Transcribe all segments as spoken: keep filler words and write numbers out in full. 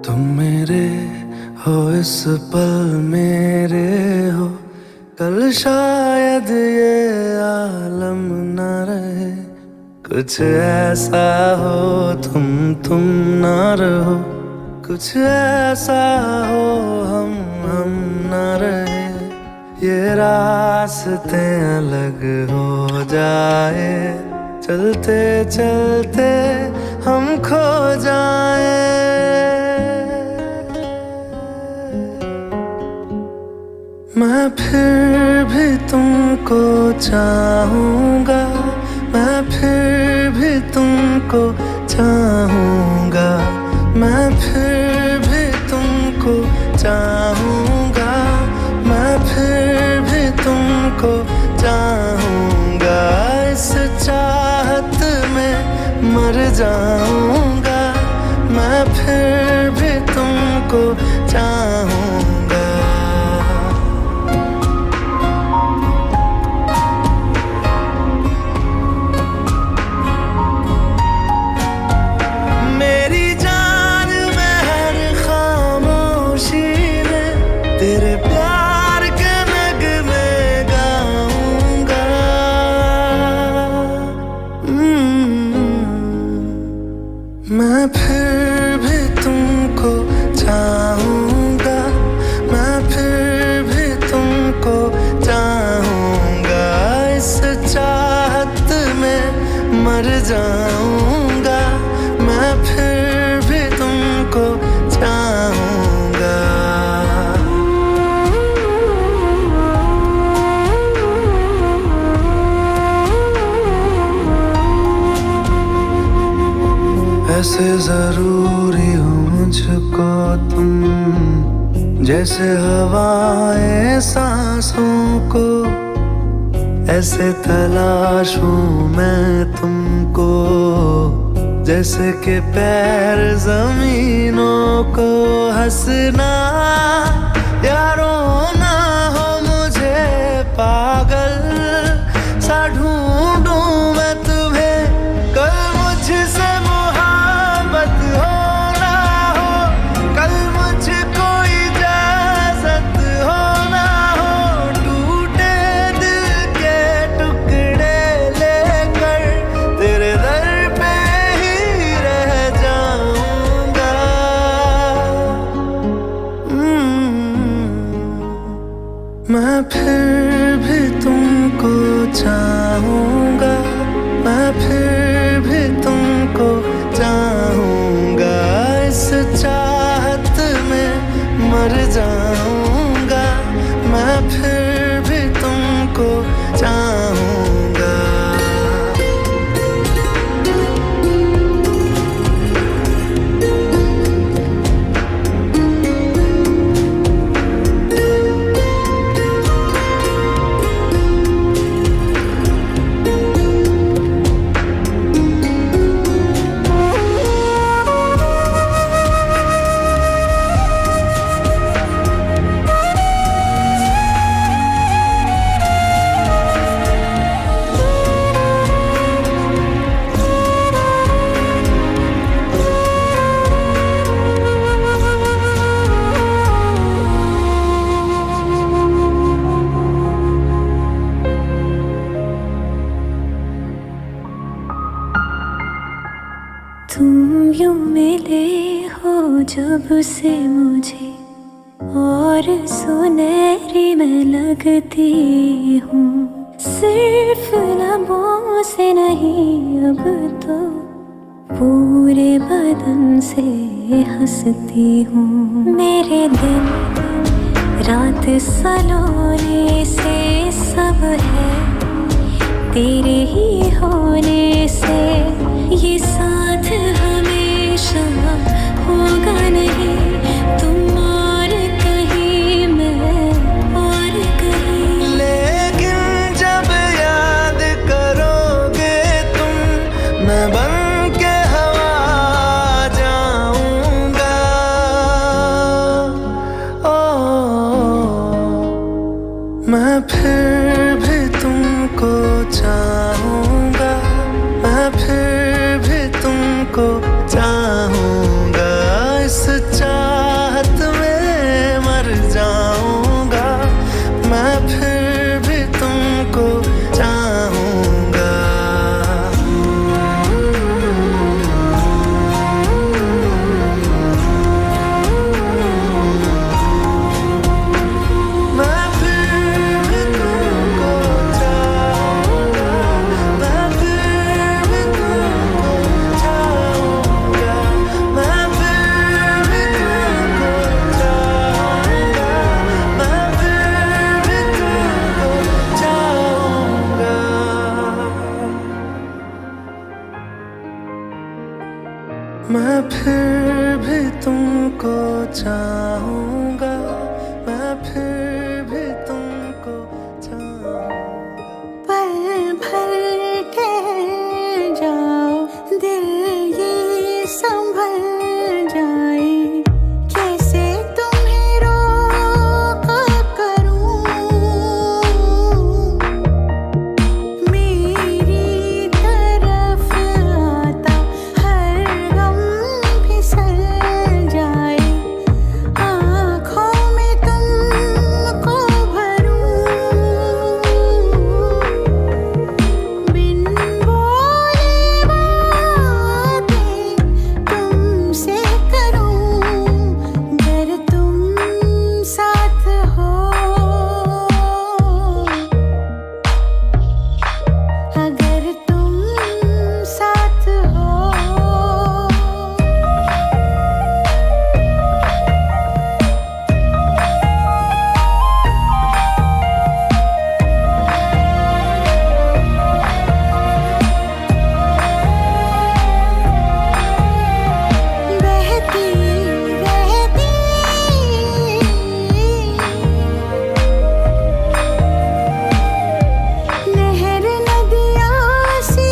तुम मेरे हो इस पल मेरे हो, कल शायद ये आलम न रहे। कुछ ऐसा हो तुम तुम ना रहो, कुछ ऐसा हो हम हम ना रहे। ये रास्ते अलग हो जाए, चलते चलते हम खो जाए। मैं फिर भी तुमको चाहूँगा, मैं फिर भी तुमको चाहूँगा, मैं फिर भी तुमको चाहूँगा, मैं फिर भी तुमको चाहूँगा। इस चाहत में मर जाऊँगा, मैं फिर भी तुमको चाहूँगा। तेरे प्यार के नगमे गाऊंगा, मैं फिर भी तुमको चाहूँगा, मैं फिर भी तुमको चाहूँगा। इस चाहत में मर जाऊँगा, मैं फिर भी तुमको चाहूँगा। ऐसे जरूरी हो मुझको तुम, जैसे हवाएं सांसों को। ऐसे तलाशूं मैं तुमको, जैसे कि पैर जमीनों को। हंसना या रोना हो मुझे पागल सा ढूंढूं मैं तुम्हें। कल मुझसे मैं फिर भी तुमको चाहूँगा, मैं फिर भी तुमको चाहूँगा। इस चाहत में मर जाऊँगा, मैं फिर भी तुमको चाहूँगा। तुम यूं मिले हो जब से मुझे, और सुनहरी मैं लगती हूँ। सिर्फ लबों से नहीं अब तो पूरे बदन से हंसती हूँ। मेरे दिन रात सलोने से सब है तेरे ही होने से। ये साथ हमेशा होगा नहीं, तुम और कहीं मैं और कहीं। लेकिन जब याद करोगे तुम, मैं बन के हवा जाऊंगा। ओ मैं फिर भी तुमको चाहूँगा, मैं फिर भी तुमको चाहूँगा। चाहूंगा, मैं फिर भी तुमको चाहूंगा। पल भर ठहर जाओ, दिल ये संभल जाए, कैसे तुम्हें रोका करूं। मेरी तरफ आता हर गम फिसल जाए, आँखों में तुमको भरूं। बिन बोले बातें तुमसे करूं, अगर तुम साथ हो, अगर तुम साथ हो। बहती रहती नहर नदियाँ सी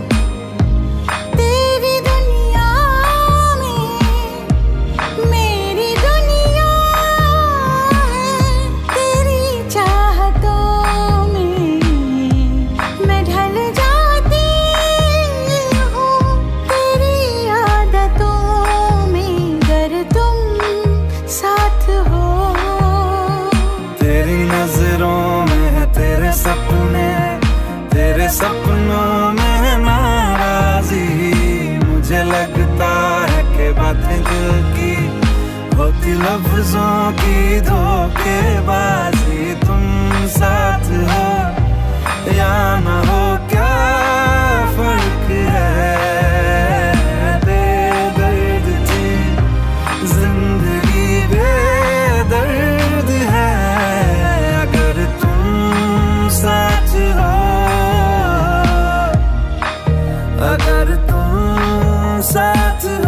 तेरी दुनिया में, मेरी दुनिया है तेरी चाहतों में। मैं ढल जाती हूँ तेरी आदतों में, अगर तुम साथ हो। तेरी नजरों में है तेरे सपने, तेरे सपनों में है नाराजी। मुझे लगता है कि बातें दिल की होती लफ्जों की धोखेबाजी। तुम साथ हो या ना हो, क्या फर्क है। बेदर्द थी जिंदगी, बेदर्द है अगर तुम साथ हो, अगर तुम साथ हो।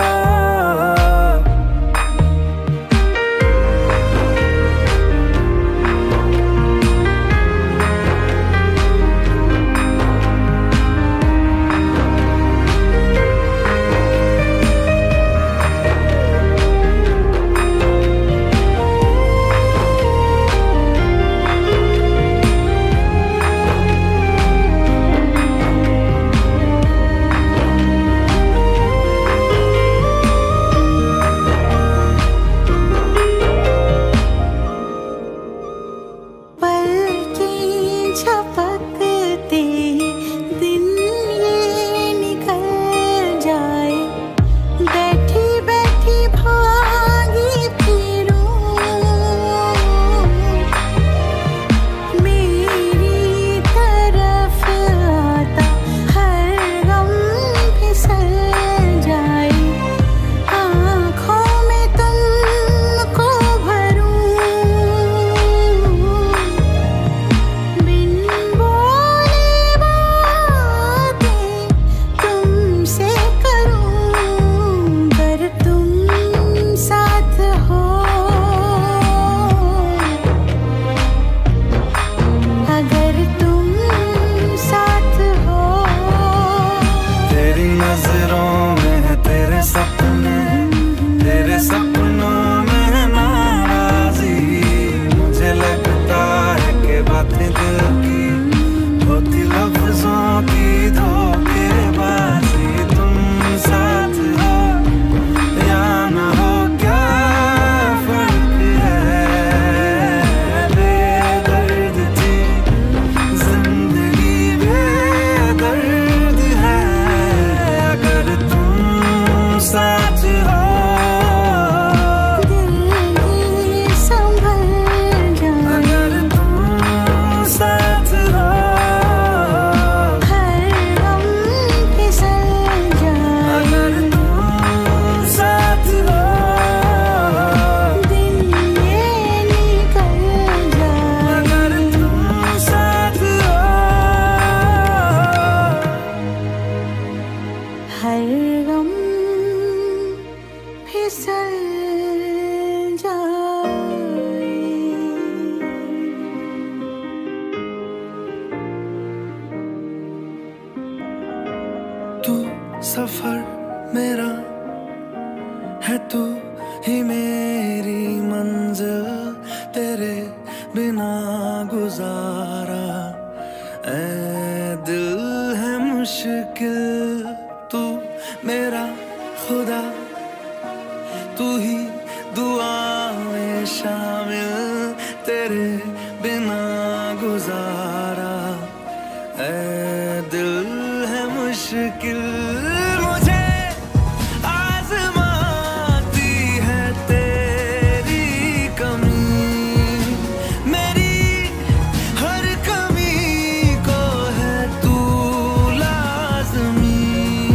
पल की झपकते दिन ये निकल जाए, बैठी बैठी भागी फिरूं। मेरी तरफ आता हर गम फिसल जाए, आँखों में तुमको भरूं। बिन बोले बातें तुमसे करूं, अगर तुम साथ हो, अगर तुम साथ हो। तेरी नजरों में है तेरे सपने, तेरे सपनों में है नाराजी। मुझे लगता है कि बातें दिल की होती लफ्जों की धोखेबाजी। तुम साथ हो या ना हो, क्या फर्क है। बेदर्द थी जिंदगी, बेदर्द है अगर तुम साथ हो। दिल ये संभल जाए, अगर तुम साथ हो, हर गम फिसल जाए, अगर तुम साथ हो। दिन ये निकल जाए, अगर तुम साथ हो, हर गम फिसल ही मेरी मंजिल, तेरे बिना गुजारा। ऐ दिल है मुश्किल, तू मेरा खुदा, तू ही दुआ में शामिल, तेरे बिना गुजारा। ऐ दिल है मुश्किल, मुझे आज़माती है तेरी कमी, मेरी हर कमी को है तू लाज़मी।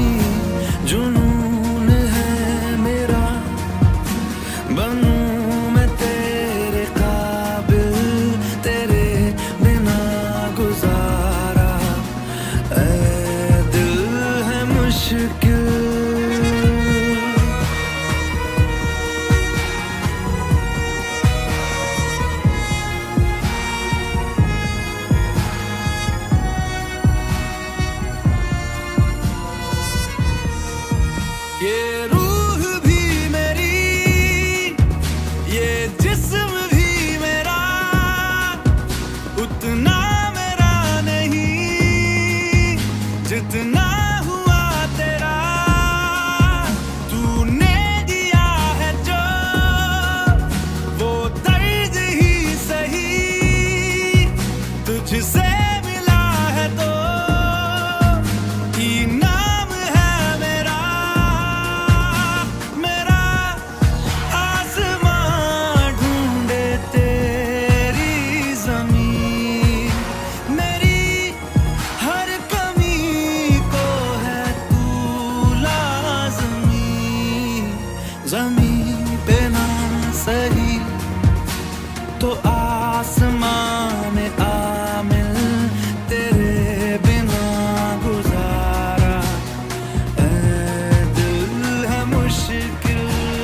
जुनून है मेरा, बनूं मैं तेरे काबिल, तेरे बिना गुजारा। ऐ दिल है मुश्किल। ये रूह भी मेरी, ये जिस्म भी मेरा, उतना मेरा नहीं जितना हुआ तेरा। तूने दिया है जो वो दर्द ही सही, तुझसे मिला है तो इनाम है मेरा। मेरा आसमां ढूंढे तेरी ज़मीन, मेरी हर कमी को है तू लाज़मी। ज़मीन पे ना सही तो आसमां में आमिल, तेरे बिना गुजारा। ऐ दिल है मुश्किल।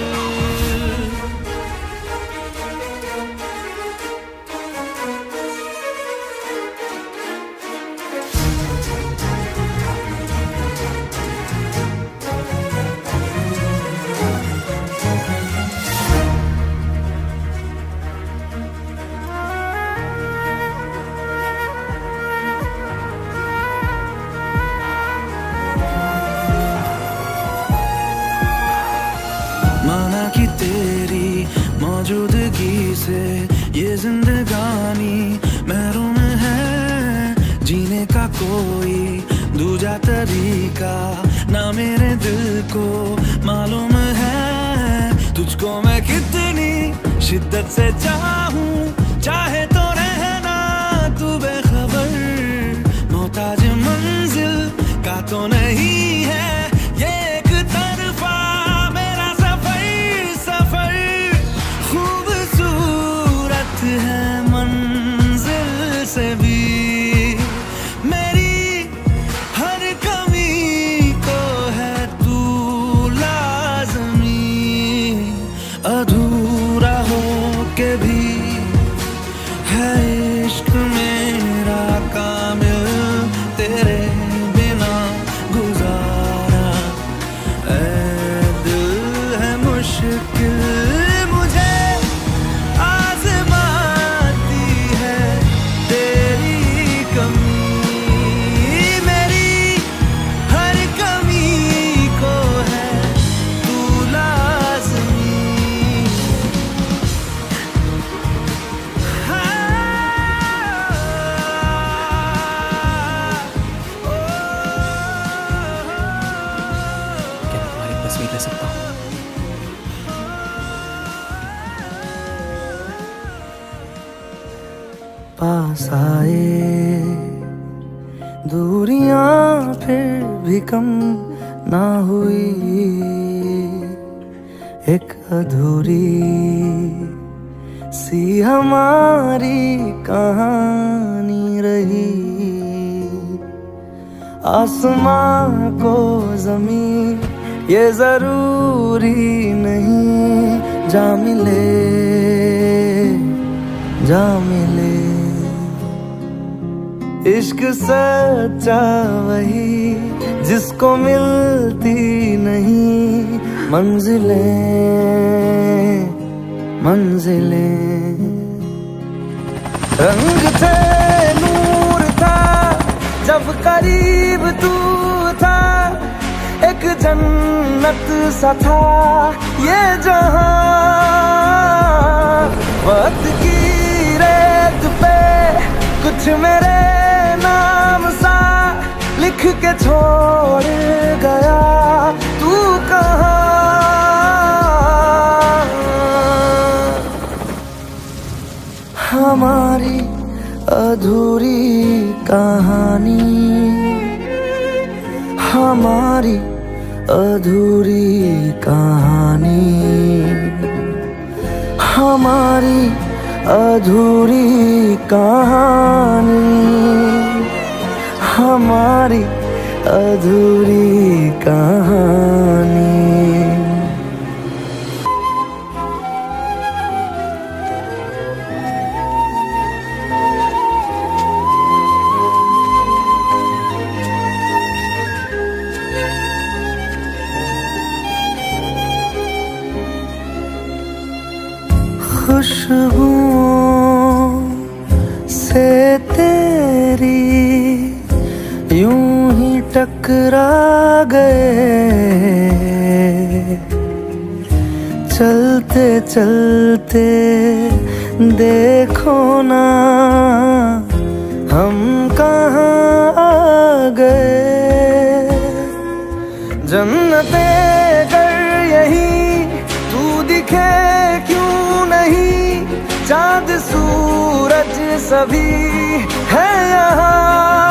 माना कि तेरी मौजूदगी से ये जिंदगानी महरूम है, जीने का कोई दूजा तरीका ना मेरे दिल को मालूम है। तुझको मैं कितनी शिद्दत से चाहूं, चाहे तो रहना तू बेखबर। मोहताज मंजिल का तो नहीं है ये एक तरफा मेरा सफर। सफर खूबसूरत है मंजिल से भी, मेरी हर कमी को है तू लाज़मी। अधूरा हो के भी है इश्क मेरा कामिल, तेरे बिना गुजारा। ऐ दिल है मुश्किल, मुझे आज़माती है तेरी कमी, मेरी हर कमी को है तू लाज़मी। क्या मैं तुम्हारी तस्वीर ले सकता हूँ? पास आए दूरियां फिर भी कम ना हुई, एक अधूरी सी हमारी कहानी रही। आसमां को जमीन ये जरूरी नहीं, जा मिले जा मिले। इश्क सच्चा वही जिसको मिलती नहीं मंजिलें मंजिलें। रंग थे नूर था जब करीब तू था, एक जन्नत सा था ये जहां। वक्त की रेत पे कुछ मेरे नाम सा लिख के छोड़ गया तू कहाँ। हमारी अधूरी कहानी, हमारी अधूरी कहानी, हमारी अधूरी कहानी, हमारी अधूरी कहानी। खुशबुओं से तेरी यूं ही टकरा गए, चलते चलते देखो ना हम कहाँ आ गए। जन्नते गर यही तू दिखे क्यों नहीं, चांद सूरज सभी है यहाँ।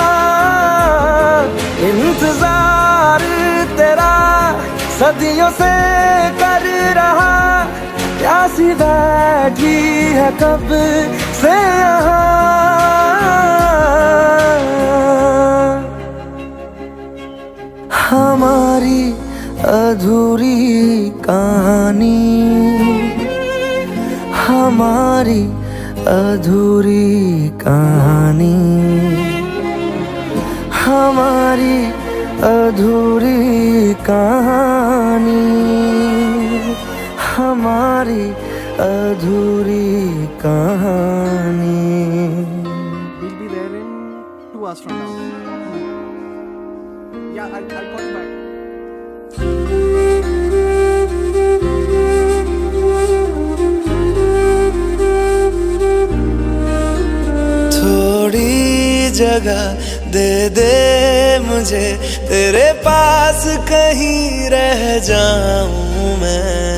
इंतजार तेरा सदियों से कर रहा, प्यासी बैठी है कब से यहाँ। हमारी अधूरी कहानी, हमारी अधूरी कहानी, हमारी अधूरी कहानी, हमारी अधूरी कहानी। We'll be there in two hours from now. Yeah, I'll, I'll call you back. थोड़ी जगह दे दे मुझे, तेरे पास कहीं रह जाऊं मैं।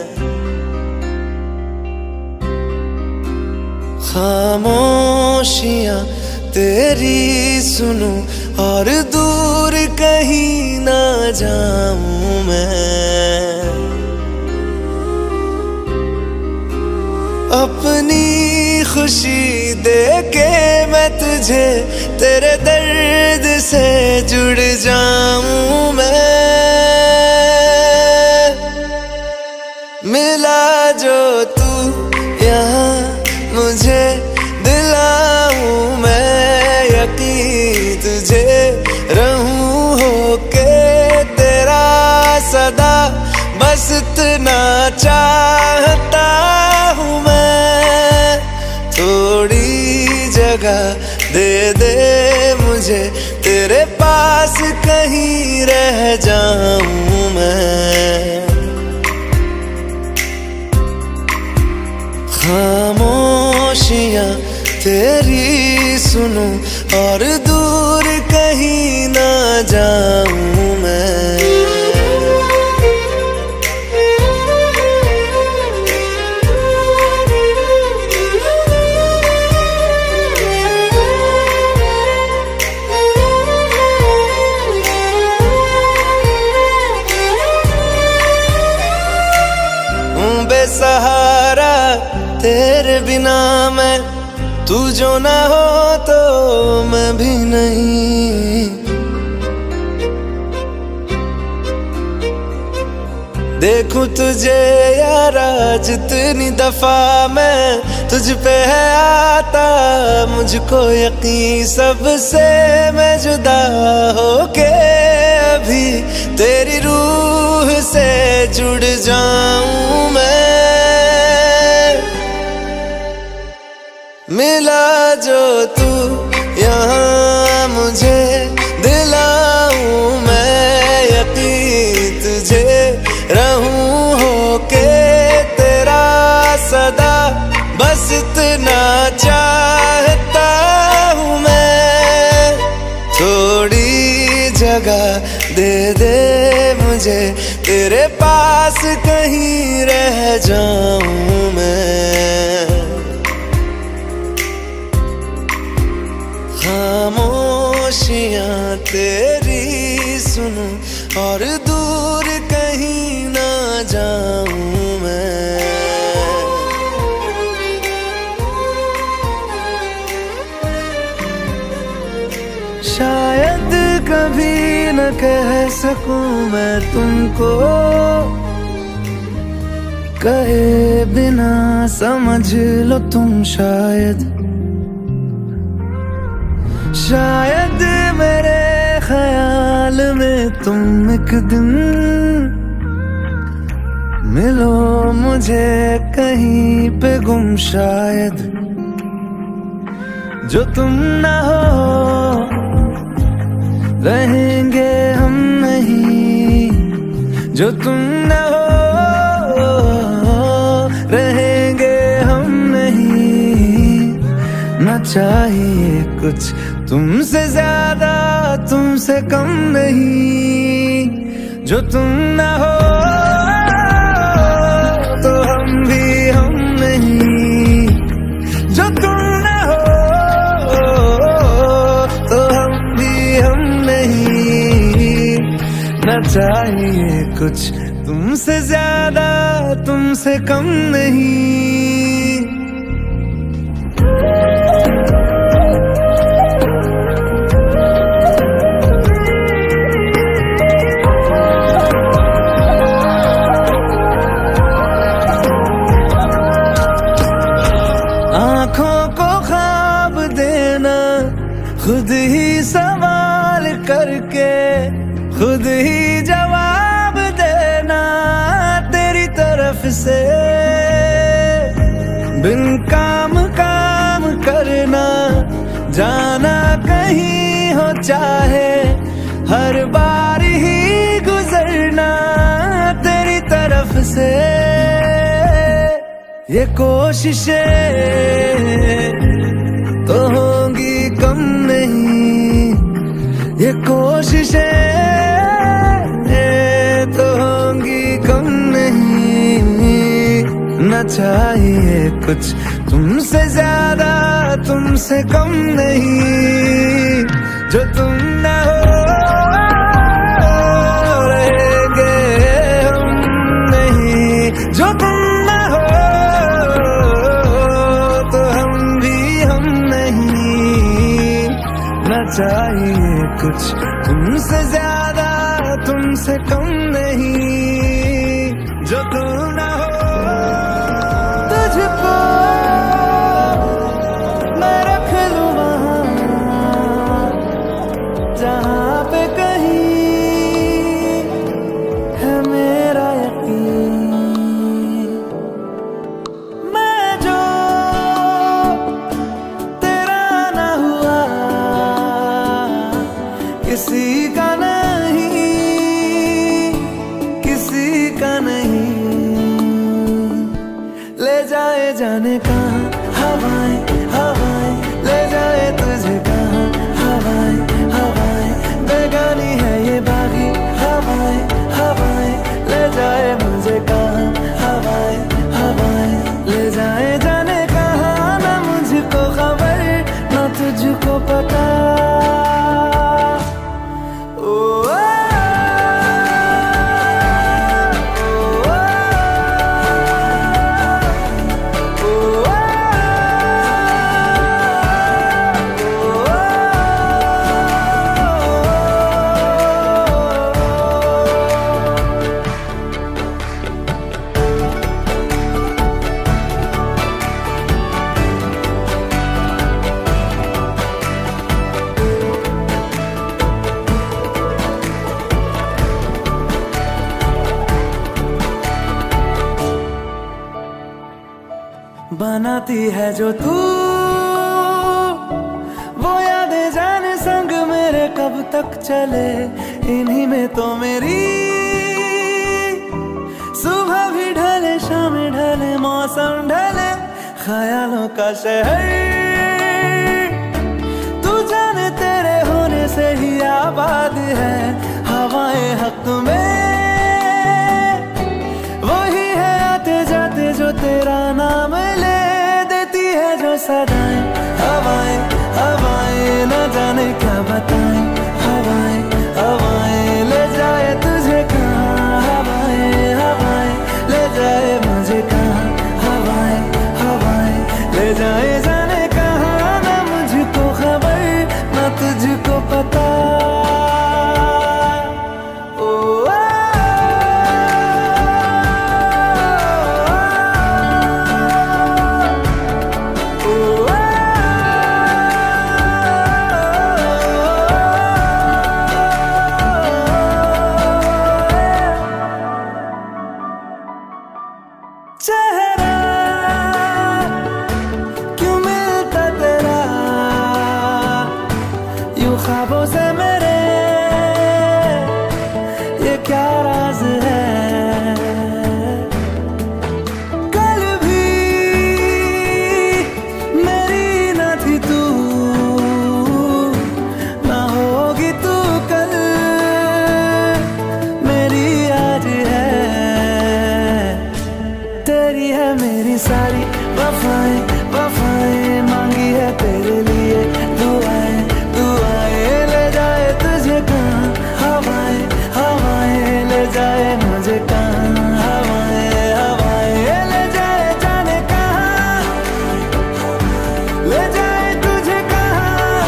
खामोशियां तेरी सुनूं और दूर कहीं ना जाऊं मैं। अपनी खुशी दे के मैं तुझे तेरे दर्द से जुड़ जाऊं मैं। मिला जो तू यहाँ मुझे दिलाऊं मैं यकीन, तुझे रहूं होके तेरा सदा, बस इतना चाहता हूँ मैं। थोड़ी जगह दे दे मुझे, तेरे पास कहीं रह जाऊं मैं। खामोशियां तेरी सुनूं और दूर कहीं ना जाऊं मैं। बेसहारा तेरे बिना मैं, तू जो ना हो तो मैं भी नहीं। देखूं तुझे यारा जितनी दफा मैं तुझ पे है आता, मुझको यकीन सबसे मैं जुदा होके अभी तेरी रूह से जुड़ जाऊं मैं। मिला जो तू यहाँ मुझे दिलाऊं मैं यकीन तुझे रहूं होके तेरा सदा, बस इतना चाहता हूँ मैं। थोड़ी जगह दे दे मुझे तेरे पास, कहीं रह जाऊं मैं। खामोशियां तेरी सुनूं और दूर कहीं ना जाऊं मैं। शायद कभी न कह सकूं मैं तुमको, कहे बिना समझ लो तुम शायद। शायद मेरे ख्याल में तुम एक दिन मिलो मुझे कहीं पे गुम शायद। जो तुम ना हो रहेंगे हम नहीं, जो तुम ना हो रहेंगे हम नहीं। ना चाहिए कुछ तुमसे ज्यादा तुमसे कम नहीं, जो तुम ना हो तो हम भी हम नहीं, जो तुम ना हो तो हम भी हम नहीं। ना चाहिए कुछ तुमसे ज्यादा तुमसे कम नहीं। आँखों को ख्वाब देना खुद ही सवाल करके, खुद ही जवाब देना तेरी तरफ से। बिन काम काम करना जाना कहीं हो चाहे, हर बार ही गुजरना तेरी तरफ से। ये कोशिशें तो होंगी कम नहीं, ये कोशिशें तो होंगी कम नहीं। ना चाहिए कुछ तुमसे ज्यादा तुमसे कम नहीं, जो तुम ना हो रहेंगे हम नहीं, जो तुम चाहिए कुछ तुमसे ज्यादा तुमसे कम नहीं, जो तुम ना हो तुझको मैं रख लूं वहाँ जहाँ पे कहीं है मेरा यकीन। मैं जो तेरा ना हुआ किसी का नहीं, किसी का नहीं। ले जाए जाने कहाँ हवाएं हवाएं, ले जाए तुझे कहाँ हवाएं हवाएं। बेगानी है ये बागी हवाएं हवाएं, ले जाए मुझे कहाँ हवाएं हवाएं। ले जाए जाने कहाँ ना मुझको खबर ना तुझको पता। बनाती है जो तू, वो यादें जाने संग मेरे कब तक चले। इन्हीं में तो मेरी सुबह भी ढले, शाम ढले, मौसम ढले, ख्यालों का शहर तू जाने तेरे होने से ही आबाद है। हवाएं हक में वही है आते जाते जो तेरा नाम ले देती है जो सदाएं। हवाएं हवाएं न जाने क्या बताएं, हवाएं हवाएं ले जाए तुझे कहाँ, हवाएं हवाएं ले जाए मुझे कहाँ, हवाएं हवाएं ले जाए जाने कहाँ। ना मुझको खबर ना तुझको पता। चेहरा क्यों मिलता तेरा यूं ख्वाबों से मेरे, ये क्या राज है। कल भी मेरी न थी तू, ना होगी तू कल मेरी आज है। तेरी है मेरी सारी वफाएं वफाएं, मांगी है तेरे लिए दुआएं दुआएं। ले जाए तुझे कहाँ, हवाएं हवाएं ले जाए मुझे कहाँ, हवाएं हवाएं ले जाए जाने कहाँ, ले जाए तुझे कहाँ,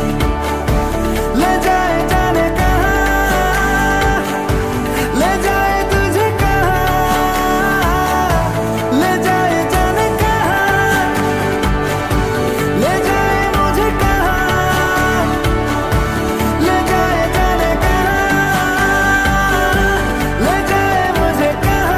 ले जाए जाने कहाँ, ले जाए तुझे कहाँ, ले जाए जाने कहाँ, ले जाए मुझे कहाँ, ले जाए जाने कहाँ, ले जाए मुझे कहाँ।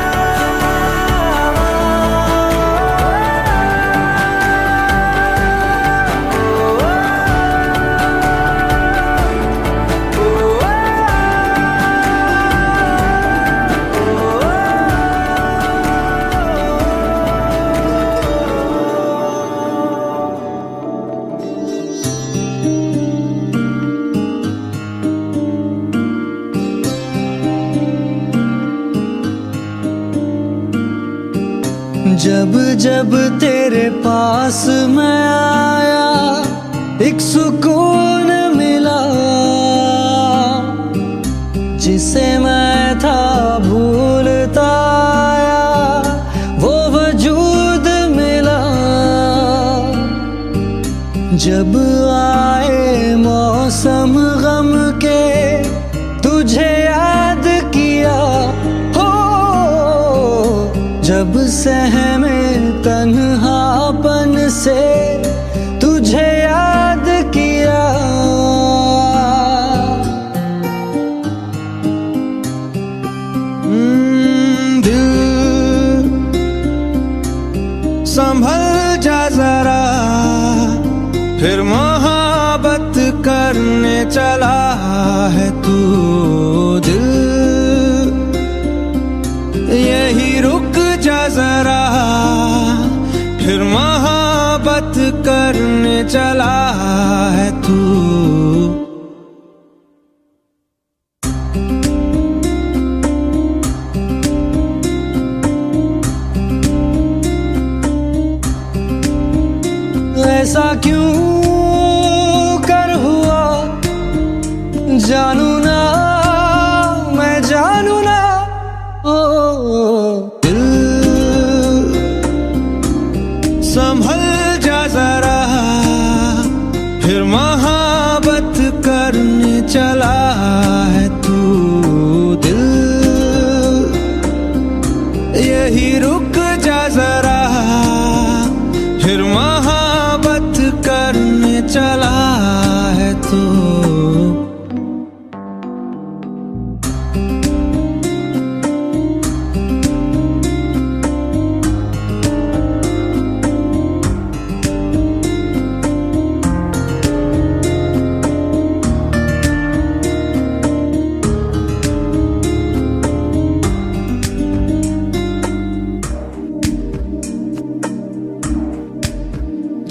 जब जब तेरे पास मैं आया एक सुकून मिला, जिसे मैं था भूलता आया वो वजूद मिला। जब आए मौसम गम के तुझे याद किया हो, जब सहमे तन्हापन से तुझे याद किया। हम्म, दिल संभल जा जरा, फिर मोहब्बत करने चला है तू। दिल यही रुक जा जरा, फिर मोहब्बत करने चला है तू। ऐसा क्यों कर हुआ जानू ना, मैं जानू ना। ओ दिल संभल जा जरा, फिर मोहब्बत करने चला है तू। दिल यही रुक जा जरा, फिर मोहब्बत करने चला है तू।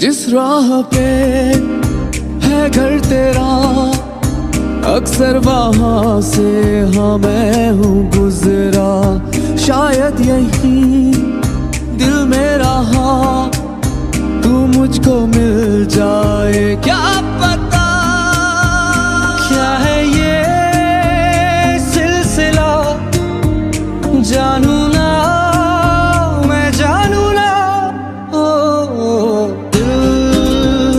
जिस राह पे है घर तेरा, अक्सर वहां से हाँ मैं हूँ गुजरा। शायद यही दिल में रहा तू मुझको मिल जाए, क्या पता क्या है ये सिलसिला। जानू ना मैं जानू ना, ओ, ओ दिल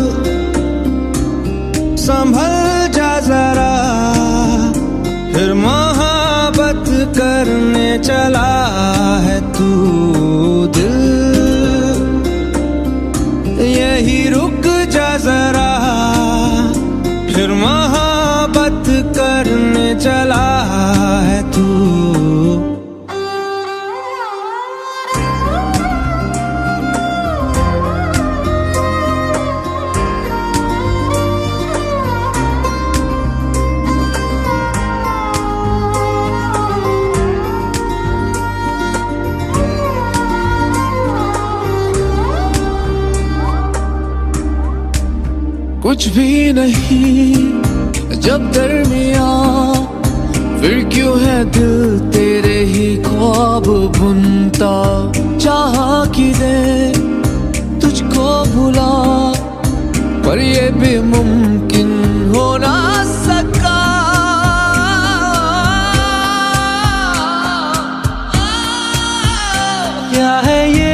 संभल जा जरा, फिर मोहब्बत करने चला है तू। दिल यही रुक जा जरा, फिर मोहब्बत करने चला है तू। कुछ भी नहीं जब दरमिया, फिर क्यों है दिल तेरे ही ख्वाब बुनता। चाह कि दे तुझको भुला, पर ये भी मुमकिन हो ना सका। क्या है ये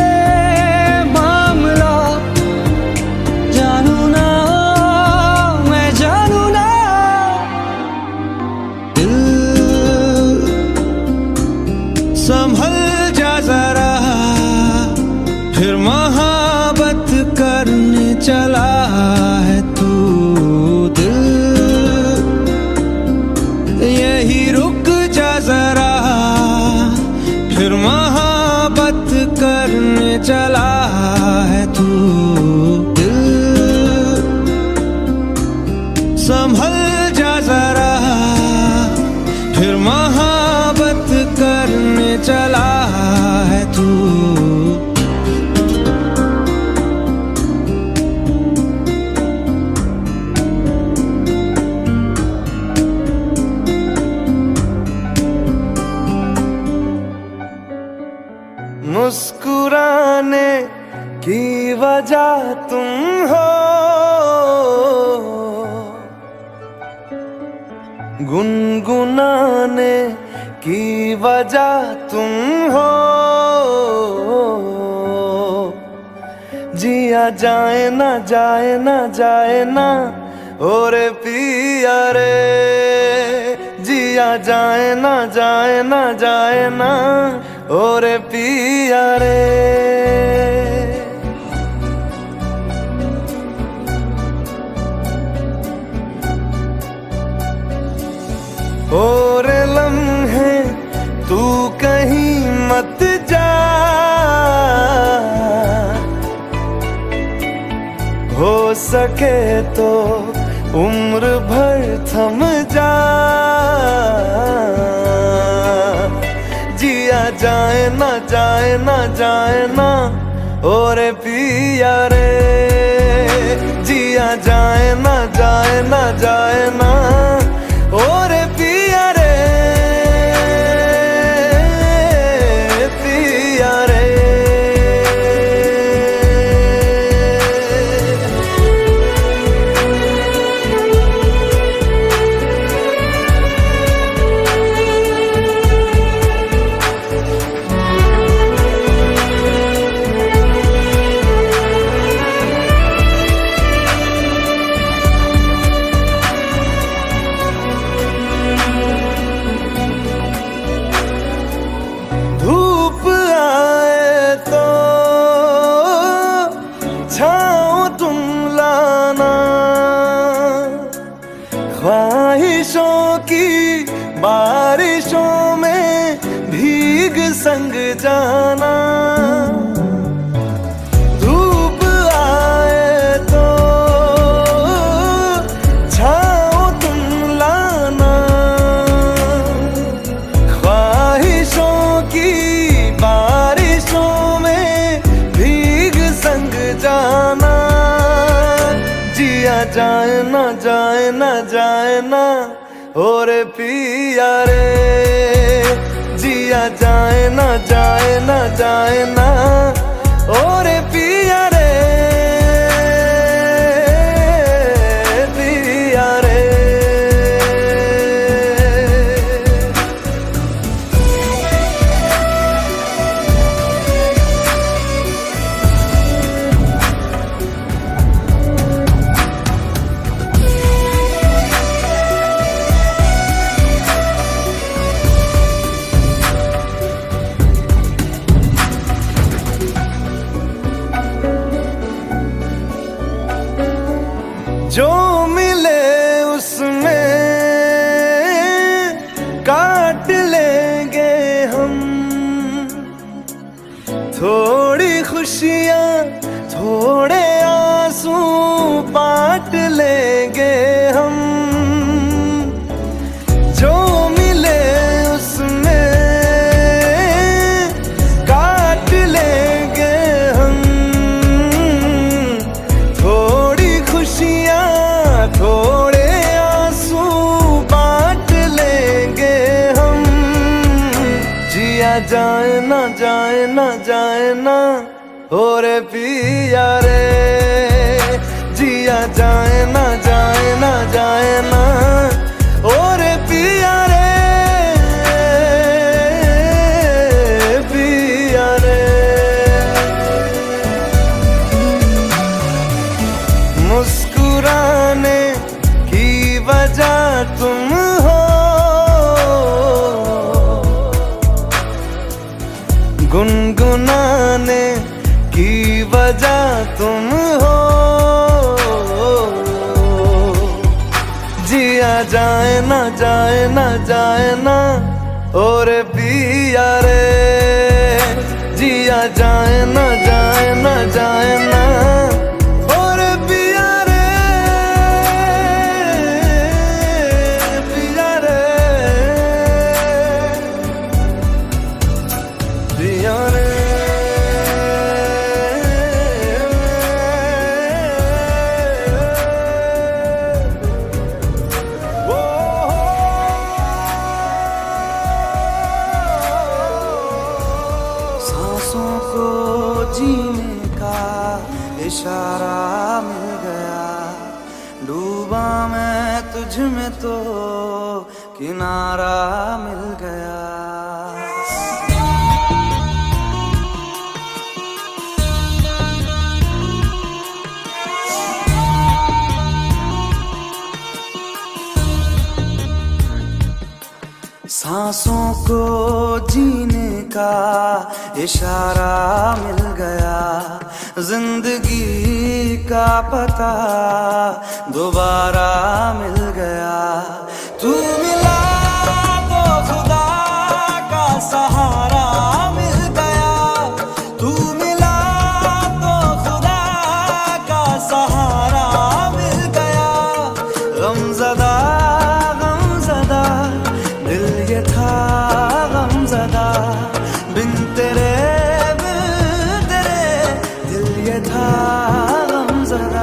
संभल जा जरा, फिर मोहब्बत करने चला है तू। दिल यही रुक जा जरा, फिर मोहब्बत करने चला है तू। दिल संभल जा जरा, फिर मोहब्बत करने चला है तू। मुस्कुराने की वजह तुम हो, गुनगुनाने की वजह तुम हो। जिया जाए ना जाए ना जाए ना और पिया रे, जिया जाए ना जाए ना जाए ना और पिया रे। और लम्हे तू कहीं मत जा, हो सके तो उम्र भर थम जा। जिया जाए ना जाए ना जाए ना और पिया रे, जिया जाए ना जाए ना जाए ना और पिया रे, पिया रे। ख्वाहिशों की बारिशों में भीग संग जाना, धूप आए तो छाओ तुम लाना। ख्वाहिशों की बारिशों में भीग संग जाना। जाए ना जाए ना जाए ना और पिया रे, जिया जाए ना जाए ना जाए ना और पिया रे, पिया रे। जो मिले उसमें काट लेंगे हम, थोड़ी खुशियाँ थोड़े आंसू बांट लेंगे हम। जो मिले उसमें काट लेंगे हम, थोड़ी खुशियाँ थोड़े आंसू बांट लेंगे हम। जिया जाए ना जाए ना जाए ना और पिया रे, जिया जाए ना जाए ना जाए ना और पिया रे, पिया रे। मुस्कुराने की वजह तुम हो, गुनगुनाने की वजह तुम हो। जिया जाए ना जाए ना जाए ना और पिया रे, जिया जाए ना जाए ना जाए ना और पिया रे, पिया रे, पिया रे। सांसों को जीने का इशारा मिल गया, डूबा मैं तुझ में तो किनारा मिल गया। सांसों को जीने का इशारा मिल गया, जिंदगी का पता दोबारा मिल गया। तू मिला तो खुदा का सहारा मिल गया, तू मिला तो खुदा का सहारा मिल गया। गमज़दा गमज़दा दिल ये था गमज़दा, बिन तेरे बिन तेरे दिल ये था गमज़दा।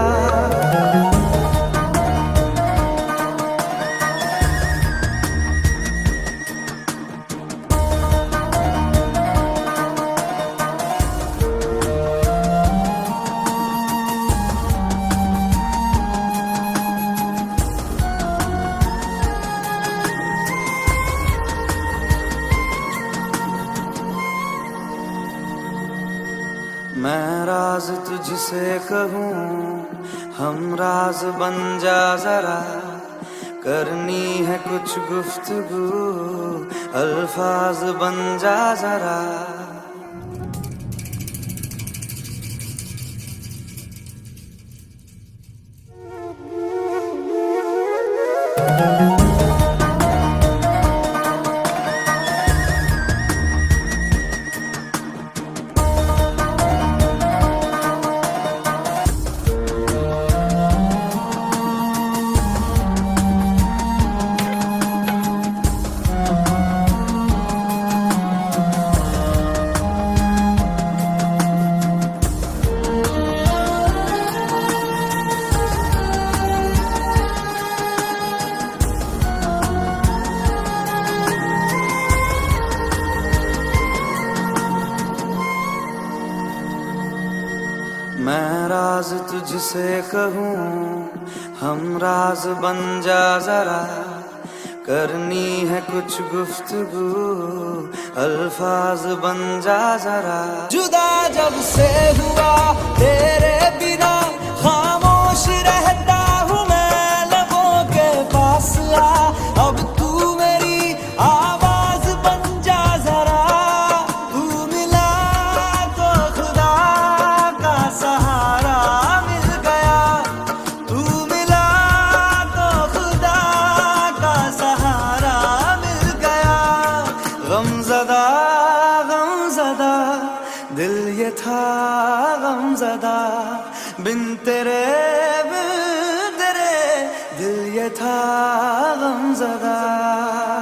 मैं राज तुझसे कहूँ, हम राज बन जा जरा, करनी है कुछ गुफ्तगू, अल्फाज बन जा जरा। मैं राज तुझसे कहूँ, हम राज बन जा जरा, करनी है कुछ गुफ्तगू, अल्फाज बन जा जरा। जुदा जब से हुआ तेरे बिना, खामोश रहता हूँ मैं लबों के पास आ, अब तू मेरी आवाज बन जा जरा। तू मिला तो खुदा का सहारा मिल गया, तू मिला तो खुदा का सहारा मिल गया। गमज़दा गमज़दा दिल ये था गमज़दा, बिन तेरे बिन तेरे दिल ये था गमज़दा।